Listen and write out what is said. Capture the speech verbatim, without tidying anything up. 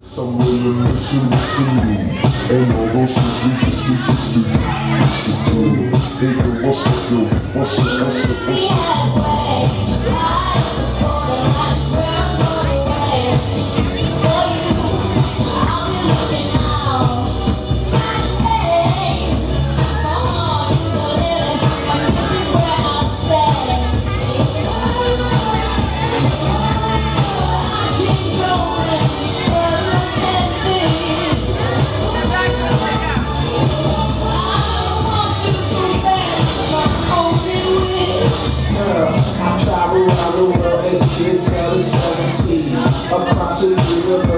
I'm really missing the scene, and all those things we can speak to speak. Hey girl, what's up, yo? What's up, what's up, what's up? I travel around the world, eight kids, hell is seven seas. Across the river,